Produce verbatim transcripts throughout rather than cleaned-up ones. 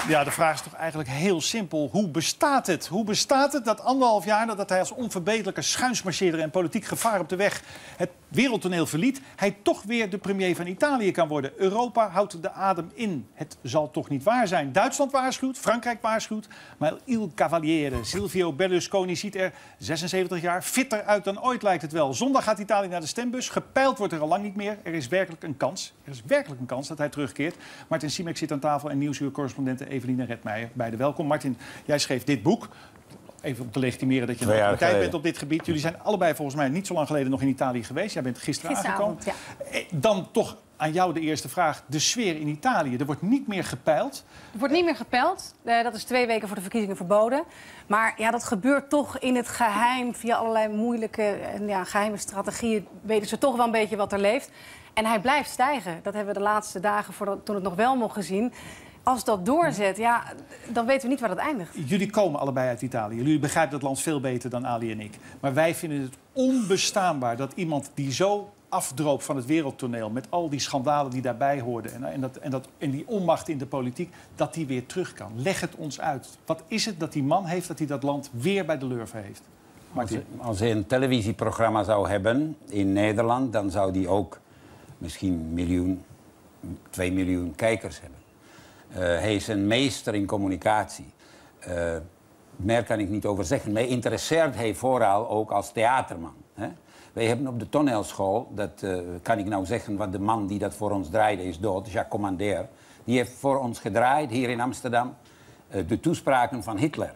Ja, de vraag is toch eigenlijk heel simpel. Hoe bestaat het? Hoe bestaat het dat anderhalf jaar nadat hij als onverbeterlijke schuinsmarcheerder en politiek gevaar op de weg het wereldtoneel verliet, hij toch weer de premier van Italië kan worden? Europa houdt de adem in. Het zal toch niet waar zijn? Duitsland waarschuwt, Frankrijk waarschuwt, maar Il Cavaliere, Silvio Berlusconi, ziet er zesenzeventig jaar fitter uit dan ooit, lijkt het wel. Zondag gaat Italië naar de stembus. Gepeild wordt er al lang niet meer. Er is werkelijk een kans. Er is werkelijk een kans dat hij terugkeert. Martin Simek zit aan tafel en Nieuwsuur-correspondente Eveline Redmeijer. Beide welkom. Martin, jij schreef dit boek. Even om te legitimeren dat je een autoriteit bent op dit gebied. Jullie zijn allebei volgens mij niet zo lang geleden nog in Italië geweest. Jij bent gisteren aangekomen. Ja. Dan toch aan jou de eerste vraag. De sfeer in Italië. Er wordt niet meer gepeild. Er wordt niet meer gepeild. Uh, dat is twee weken voor de verkiezingen verboden. Maar ja, dat gebeurt toch in het geheim. Via allerlei moeilijke en ja, geheime strategieën weten ze toch wel een beetje wat er leeft. En hij blijft stijgen. Dat hebben we de laatste dagen, voordat, toen het nog wel mocht gezien. Als dat doorzet, ja, dan weten we niet waar dat eindigt. Jullie komen allebei uit Italië. Jullie begrijpen het land veel beter dan Ali en ik. Maar wij vinden het onbestaanbaar dat iemand die zo afdroop van het wereldtoneel, met al die schandalen die daarbij hoorden en, en, dat, en, dat, en die onmacht in de politiek, dat die weer terug kan. Leg het ons uit. Wat is het dat die man heeft, dat hij dat land weer bij de lurven heeft? Als, als hij een televisieprogramma zou hebben in Nederland, dan zou die ook misschien een miljoen, twee miljoen kijkers hebben. Uh, hij is een meester in communicatie. Uh, meer kan ik niet over zeggen. Mij interesseert hij vooral ook als theaterman. Hè? Wij hebben op de toneelschool, dat uh, kan ik nou zeggen, wat de man die dat voor ons draaide is dood, Jacques Commander. Die heeft voor ons gedraaid, hier in Amsterdam, uh, de toespraken van Hitler.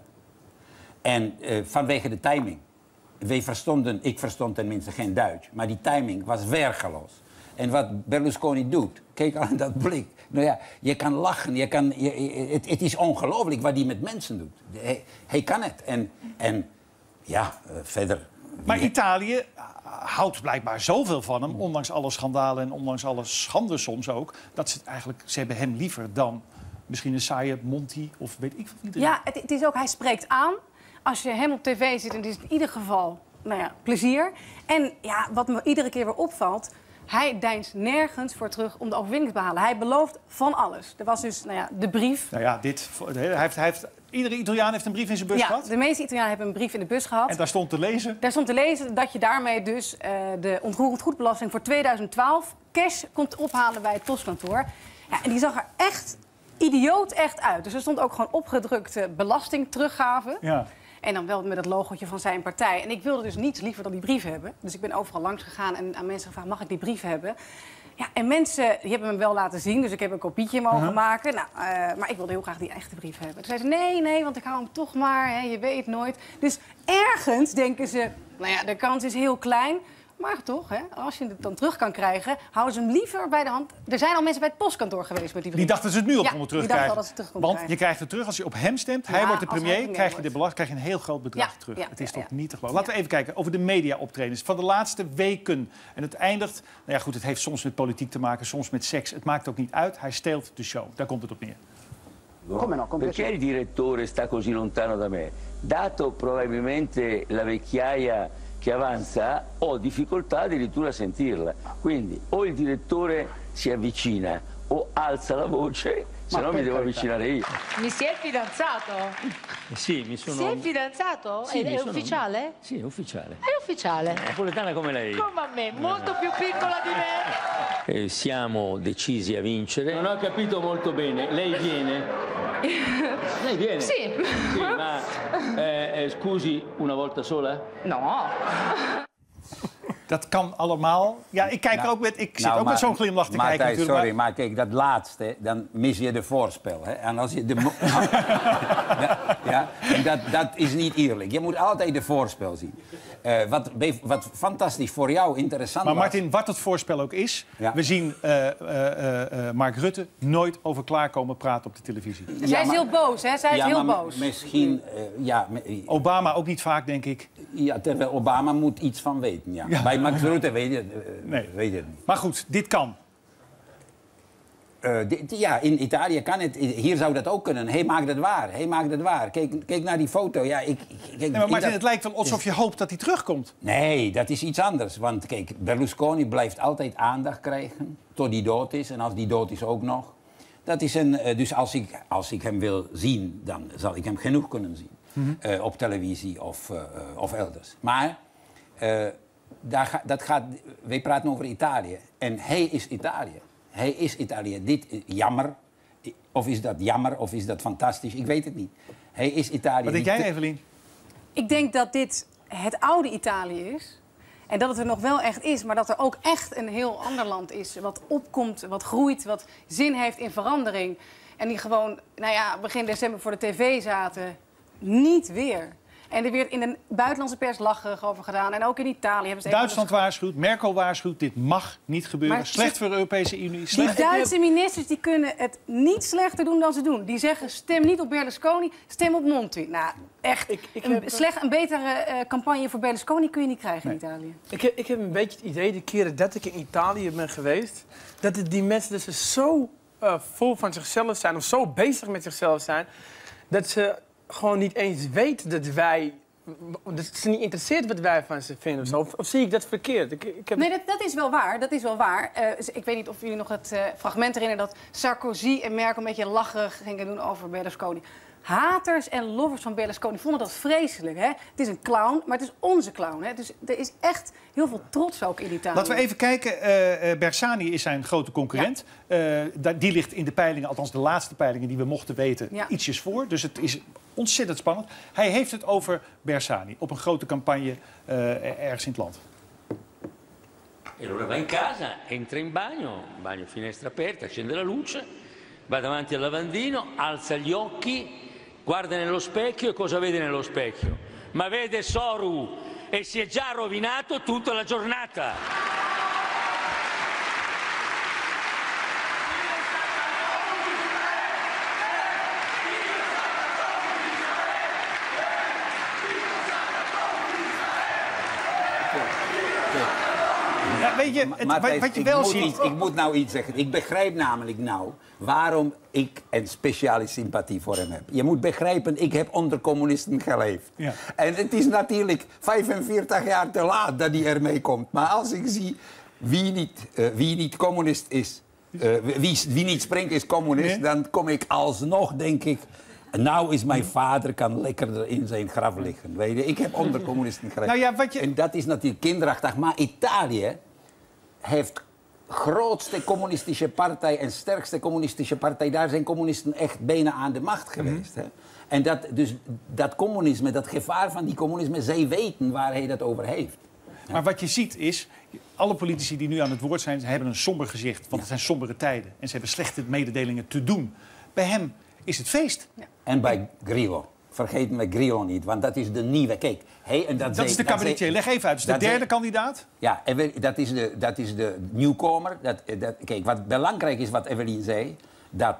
En uh, vanwege de timing. Wij verstonden, ik verstond tenminste geen Duits, maar die timing was weergeloos. En wat Berlusconi doet, kijk aan dat blik. Nou ja, je kan lachen, je kan, je, het, het is ongelooflijk wat hij met mensen doet. Hij, hij kan het. En, en ja, uh, verder. Maar Italië houdt blijkbaar zoveel van hem, ondanks alle schandalen en ondanks alle schande soms ook, dat ze het eigenlijk, ze hebben hem liever dan misschien een saaie Monti of weet ik wat. Ja, het, het is ook, hij spreekt aan. Als je hem op tv ziet, dan is het in ieder geval, nou ja, plezier. En ja, wat me iedere keer weer opvalt, hij deinst nergens voor terug om de overwinning te behalen. Hij belooft van alles. Er was dus nou ja, de brief. Nou ja, dit, hij heeft, hij heeft, iedere Italiaan heeft een brief in zijn bus ja, gehad? De meeste Italianen hebben een brief in de bus gehad. En daar stond te lezen? Daar stond te lezen dat je daarmee dus uh, de ontroerend goedbelasting voor tweeduizend twaalf cash komt ophalen bij het postkantoor. Ja, en die zag er echt idioot echt uit. Dus er stond ook gewoon opgedrukte belastingteruggave. Ja. En dan wel met het logootje van zijn partij. En ik wilde dus niets liever dan die brief hebben. Dus ik ben overal langs gegaan en aan mensen gevraagd, mag ik die brief hebben? Ja, en mensen die hebben hem wel laten zien, dus ik heb een kopietje mogen uh-huh. maken. Nou, uh, maar ik wilde heel graag die echte brief hebben. Toen zei ze, nee, nee, want ik hou hem toch maar, hè, je weet nooit. Dus ergens denken ze, nou ja, de kans is heel klein. Maar toch, hè, als je het dan terug kan krijgen, houden ze hem liever bij de hand. Er zijn al mensen bij het postkantoor geweest met die brief. Die dachten ze het nu al ja, konden terugkrijgen. Dat ze terug Want krijgen. Je krijgt het terug als je op hem stemt. Ja, hij wordt de premier, krijg je, de belast, krijg je een heel groot bedrag ja, terug. Ja, het is ja, toch ja. niet te geloven. Laten we even kijken over de media-optredens van de laatste weken. En het eindigt, nou ja goed, het heeft soms met politiek te maken, soms met seks. Het maakt ook niet uit. Hij steelt de show. Daar komt het op neer. Come no, perché il direttore sta così lontano da me? Dato probabilmente la vecchiaia che avanza, ho difficoltà addirittura a sentirla. Quindi o il direttore si avvicina o alza la voce, se no mi devo avvicinare io. Mi si è fidanzato? Eh sì, mi sono... Si è fidanzato? Sì, è è sono... ufficiale? Sì, è ufficiale. È ufficiale? Napoletana come lei. Come a me, molto più piccola di me. Eh, siamo decisi a vincere. Non ho capito molto bene. Lei viene? Lei viene? Sì. Sì, ma eh, eh, scusi, una volta sola? No. Dat kan allemaal. Ja, ik kijk nou, ook met, ik zit nou, ook maar, met zo'n glimlach te Martijn, kijken. Sorry, maar... maar kijk, dat laatste, dan mis je de voorspel. Hè? En als je de ja, en dat, dat is niet eerlijk. Je moet altijd de voorspel zien. Uh, wat, wat fantastisch voor jou interessant maar was... Maar Martin, wat het voorspel ook is... Ja. We zien uh, uh, uh, Mark Rutte nooit over klaarkomen praten op de televisie. Ja, zij is heel boos, hè? Zij is ja, heel maar boos. Misschien, uh, ja... Obama ook niet vaak, denk ik. Ja, terwijl Obama moet iets van weten, ja. ja. Bij Max Rutte weet je, uh, nee. weet je het niet. Maar goed, dit kan. Uh, dit, ja, in Italië kan het. Hier zou dat ook kunnen. Hij maakt het waar. Hij maakt het waar. Kijk, kijk naar die foto. Ja, ik, kijk, nee, maar Martin, dat... het lijkt wel alsof je hoopt dat hij terugkomt. Nee, dat is iets anders. Want kijk, Berlusconi blijft altijd aandacht krijgen tot hij dood is. En als die dood is ook nog. Dat is een, uh, dus als ik, als ik hem wil zien, dan zal ik hem genoeg kunnen zien. Mm-hmm. uh, op televisie of, uh, of elders. Maar uh, daar ga, dat gaat, wij praten over Italië. En hij is Italië. Hij is Italië. Dit is jammer. Of is dat jammer of is dat fantastisch? Ik weet het niet. Hij is Italië. Wat denk jij, Evelien? Ik denk dat dit het oude Italië is. En dat het er nog wel echt is, maar dat er ook echt een heel ander land is. Wat opkomt, wat groeit, wat zin heeft in verandering. En die gewoon, nou ja, begin december voor de tv zaten. Niet weer. En er werd in de buitenlandse pers lacherig over gedaan. En ook in Italië hebben ze... Duitsland waarschuwt, Merkel waarschuwt. Dit mag niet gebeuren. Maar slecht voor de Europese Unie. Slecht. Die Duitse ministers die kunnen het niet slechter doen dan ze doen. Die zeggen, stem niet op Berlusconi, stem op Monti. Nou, echt. Ik, ik heb... een, slecht, een betere uh, campagne voor Berlusconi kun je niet krijgen nee. in Italië. Ik heb, ik heb een beetje het idee, de keren dat ik in Italië ben geweest... dat het die mensen dat ze zo uh, vol van zichzelf zijn... of zo bezig met zichzelf zijn... dat ze... gewoon niet eens weet dat wij... dat ze niet interesseert wat wij van ze vinden. Of, zo. of, of zie ik dat verkeerd? Ik, ik heb... Nee, dat, dat is wel waar. Dat is wel waar. Uh, ik weet niet of jullie nog het uh, fragment herinneren... dat Sarkozy en Merkel een beetje lacherig gingen doen over Berlusconi. Haters en lovers van Berlusconi vonden dat vreselijk. Hè? Het is een clown, maar het is onze clown. Hè? Dus er is echt heel veel trots ook in Italië. Laten we even kijken. Uh, Bersani is zijn grote concurrent. Ja. Uh, die ligt in de peilingen, althans de laatste peilingen die we mochten weten, ja. ietsjes voor. Dus het is ontzettend spannend. Hij heeft het over Bersani op een grote campagne uh, ergens in het land. E allora va in casa, entra in bagno, bagno finestra aperta, accende la luce, va davanti al lavandino, alza gli occhi, guarda nello specchio e cosa vede nello specchio? Ma vede Soru e si è già rovinato tutta la giornata. Ja, weet je, het, maar, wat, wat je wel ik ziet... Moet iets, ik moet nou iets zeggen. Ik begrijp namelijk nou waarom ik een speciale sympathie voor hem heb. Je moet begrijpen, ik heb onder communisten geleefd. Ja. En het is natuurlijk vijfenveertig jaar te laat dat hij ermee komt. Maar als ik zie wie niet, uh, wie niet communist is, uh, wie, wie niet springt is communist, nee. Dan kom ik alsnog, denk ik... Nou is mijn vader kan lekkerder in zijn graf liggen. Weet je? Ik heb onder communisten geleefd. Nou ja, wat je... En dat is natuurlijk kinderachtig. Maar Italië heeft grootste communistische partij en sterkste communistische partij. Daar zijn communisten echt bijna aan de macht geweest. Mm-hmm. Hè? En dat, dus dat communisme, dat gevaar van die communisme, zij weten waar hij dat over heeft. Ja. Maar wat je ziet is, alle politici die nu aan het woord zijn, ze hebben een somber gezicht. Want ja. het zijn sombere tijden. En ze hebben slechte mededelingen te doen. Bij hem is het feest. Ja. En bij Grillo. Vergeet me Grillo niet, want dat is de nieuwe... Kijk, hey, en dat, dat zei, is de cabaretier. Leg even uit. Dat is de derde zei, kandidaat? Ja, dat is de, dat is de nieuwkomer. Dat, dat, kijk, wat belangrijk is wat Evelien zei... dat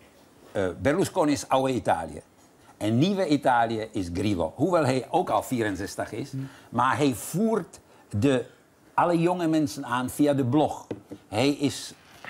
uh, Berlusconi is oude Italië. En nieuwe Italië is Grillo. Hoewel hij ook al vierenzestig is. Hmm. Maar hij voert de, alle jonge mensen aan via de blog. Hij is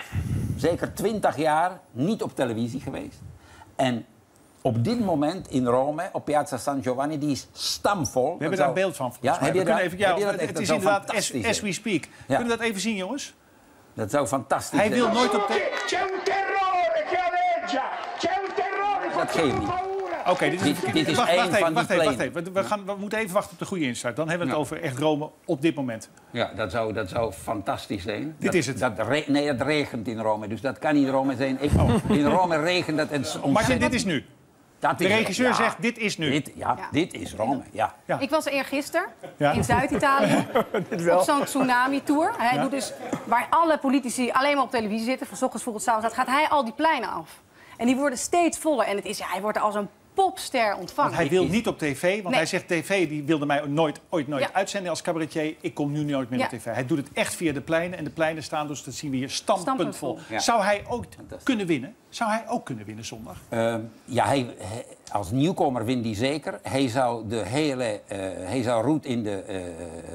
zeker twintig jaar niet op televisie geweest. En op dit moment in Rome, op Piazza San Giovanni, die is stamvol. We hebben daar een beeld van. Ja, heb je dat, even, ja, je dat het is inderdaad as, as we speak. Ja. Kunnen we dat even zien, jongens? Dat zou fantastisch zijn. Hij wil nooit op de... C'è un terrore che aleggia! C'è un terrore! Dat geeft niet. Oké, okay, dit is, dit, dit is wacht, één wacht van even, die wacht even, wacht even. We, we, gaan, we moeten even wachten op de goede instart. Dan hebben we het ja. over echt Rome op dit moment. Ja, dat zou, dat zou fantastisch zijn. Dit dat, is het. Dat re, nee, het regent in Rome, dus dat kan niet Rome zijn. Ik, oh. In Rome regent het ontzettend. Maar dit is nu. Dat de is, regisseur ja, zegt, dit is nu. Dit, ja, ja, dit is Rome, ja. ja. Ik was eergisteren ja. in Zuid-Italië op zo'n tsunami-tour. Hij ja. doet dus, waar alle politici alleen maar op televisie zitten, van 's ochtends vroeg tot 's avonds, gaat hij al die pleinen af. En die worden steeds voller. En het is, ja, hij wordt er als een popster ontvangen. Want hij wil niet op tv, want nee. hij zegt tv die wilde mij nooit, ooit nooit ja. uitzenden als cabaretier. Ik kom nu nooit meer ja. op tv. Hij doet het echt via de pleinen en de pleinen staan dus, dat zien we hier, stamppuntvol. Ja. Zou hij ook kunnen winnen? Zou hij ook kunnen winnen zondag? Uh, ja, hij, hij, als nieuwkomer wint hij zeker. Hij zou de hele, uh, hij zou roet in de, uh,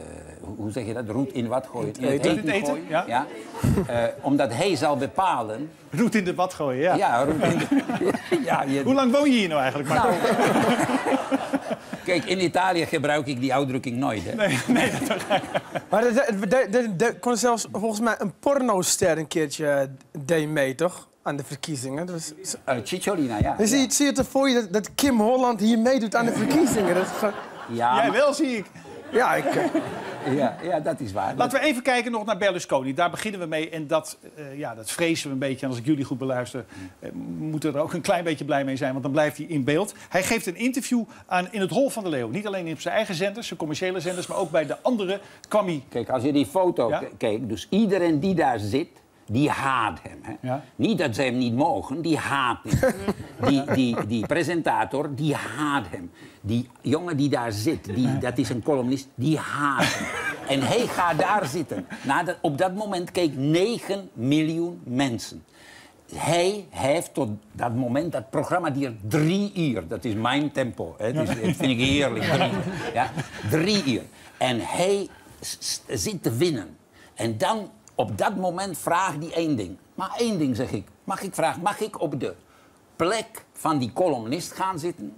hoe zeg je dat? Roet in wat gooien? In het eten, eten, eten gooien. Ja. Ja. Uh, omdat hij zal bepalen. Roet in de wat gooien, ja. Ja, roet in de... ja, je... Hoe lang woon je hier nou eigenlijk? Nou, kijk, in Italië gebruik ik die uitdrukking nooit, hè? Nee, nee, dat begrijp ik. Maar er kon zelfs volgens mij een pornoster een keertje deed mee, toch? aan de verkiezingen. Dus, Uh, Cicciolina, ja. dus ja. je ziet er voor je dat, dat Kim Holland hier meedoet aan de verkiezingen. Dat is gewoon... Ja, Jij maar- wel, zie ik. Ja, ik... uh, ja, ja, dat is waar. Laten we even kijken nog naar Berlusconi. Daar beginnen we mee. En dat, uh, ja, dat vrezen we een beetje. En als ik jullie goed beluister, uh, moeten we er ook een klein beetje blij mee zijn. Want dan blijft hij in beeld. Hij geeft een interview aan, in het Hol van de Leeuw. Niet alleen op zijn eigen zenders, zijn commerciële zenders, maar ook bij de andere kwam hij. Kijk, als je die foto Ja? k- kijkt, dus iedereen die daar zit, die haat hem. Hè? Ja. Niet dat ze hem niet mogen, die haat hem. die, die, die presentator, die haat hem. Die jongen die daar zit, die, dat is een columnist, die haat hem. En hij gaat daar zitten. Na dat, op dat moment keek negen miljoen mensen. Hij heeft tot dat moment, dat programma duurt drie uur. Dat is mijn tempo. Hè. Dus, dat vind ik heerlijk. Drie, ja, drie uur. En hij s- s- zit te winnen. En dan, op dat moment, vraagt hij één ding. Maar één ding zeg ik. Mag ik vragen, mag ik op de plek van die columnist gaan zitten?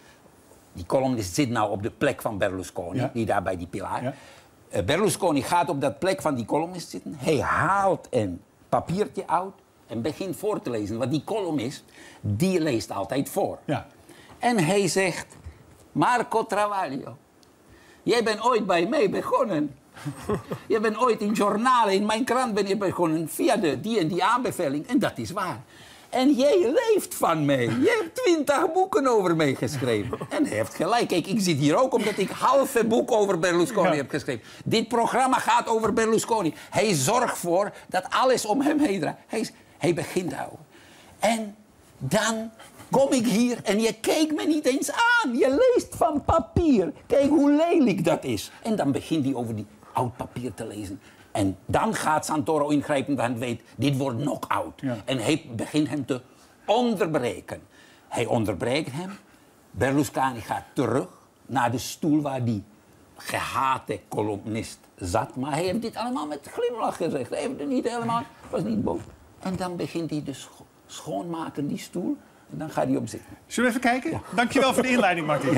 Die columnist zit nou op de plek van Berlusconi, Ja. die daar bij die pilaar. Ja. Uh, Berlusconi gaat op dat plek van die columnist zitten. Hij haalt een papiertje uit en begint voor te lezen. Want die columnist, die leest altijd voor. Ja. En hij zegt, Marco Travaglio, jij bent ooit bij mij begonnen. Je bent ooit in journalen, in mijn krant ben je begonnen via de, die en die aanbeveling. En dat is waar. En jij leeft van mij. Je hebt twintig boeken over mij geschreven. En hij heeft gelijk. Kijk, ik zit hier ook omdat ik halve boek over Berlusconi Ja. heb geschreven. Dit programma gaat over Berlusconi. Hij zorgt voor dat alles om hem heen draait. Hij, is- hij begint over. En dan kom ik hier en je kijkt me niet eens aan. Je leest van papier. Kijk hoe lelijk dat is. En dan begint hij over die oud papier te lezen. En dan gaat Santoro ingrijpen, want hij weet, dit wordt nog oud. Ja. En hij begint hem te onderbreken. Hij onderbreekt hem. Berlusconi gaat terug naar de stoel waar die gehate columnist zat. Maar hij heeft dit allemaal met glimlach gezegd. Hij heeft het niet helemaal, was niet boos. En dan begint hij te scho- schoonmaken, die stoel. En dan gaat hij op zitten. Zullen we even kijken? Dankjewel voor de inleiding, Martin.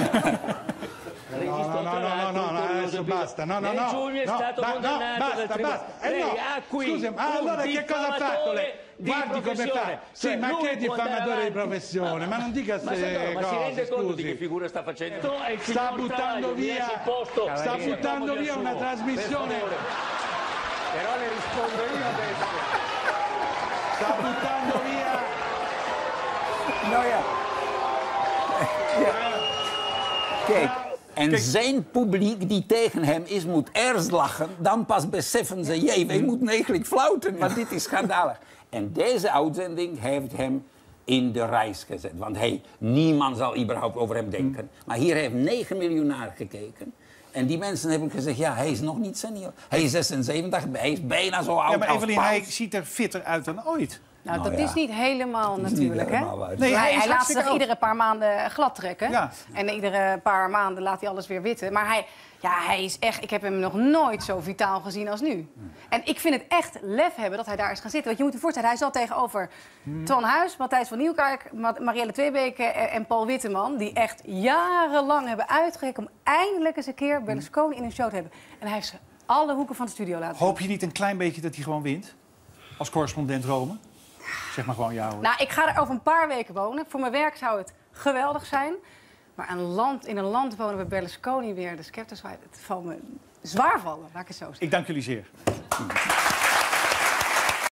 No, no, no, no, no, no, adesso basta. No, no, no. Giugno è no, stato ba- condannato no, dal basta, tribunale. basta. Eh Lei no, ha qui scusi, ma un allora che cosa ha fatto lei? diffamatore di Guardi come fa. professione. Sì, Cioè, ma lui che può andare diffamatore di avanti. professione? Ma non dica Ma queste Santoro, ma si cose, rende conto di che scusi. figura sta facendo? È il Sta signor buttando Travaglio, via, mi ha posto sta il buttando uomo di via una Assumo. trasmissione. Per favore. Però le rispondo io adesso. Sta buttando via. Nou ja. Ja. Kijk, en zijn publiek die tegen hem is, moet eerst lachen. Dan pas beseffen ze, jee, wij moeten eigenlijk flauten, want dit is schandalig. En deze uitzending heeft hem in de reis gezet. Want hij, niemand zal überhaupt over hem denken. Maar hier heeft negen miljoen naar gekeken. En die mensen hebben gezegd, ja, hij is nog niet senior. Hij is zesenzeventig, hij is bijna zo oud Ja, maar als Evelien, Paus. hij ziet er fitter uit dan ooit. Nou, Nou dat ja. is niet helemaal is niet natuurlijk, hè? helemaal waar. Nee, hij, hij is hij laat hartstikke zich oud. iedere paar maanden glad trekken. Ja. En iedere paar maanden laat hij alles weer witten. Maar hij, ja, hij is echt... Ik heb hem nog nooit zo vitaal gezien als nu. En ik vind het echt lef hebben dat hij daar is gaan zitten. Want je moet je voorstellen, hij zat tegenover Twan Huis, Matthijs van Nieuwkerk, Ma- Marielle Tweebeke en, en Paul Witteman. Die echt jarenlang hebben uitgekeken om eindelijk eens een keer Berlusconi in een show te hebben. En hij heeft ze alle hoeken van de studio laten zien. Hoop je niet een klein beetje dat hij gewoon wint? Als correspondent Rome? Zeg maar gewoon jou. hoor. Nou, ik ga er over een paar weken wonen. Voor mijn werk zou het geweldig zijn. Maar een land, in een land wonen waar Berlusconi weer de scepter zwaait, het valt me zwaar vallen, laat ik het zo zeggen. Ik dank jullie zeer.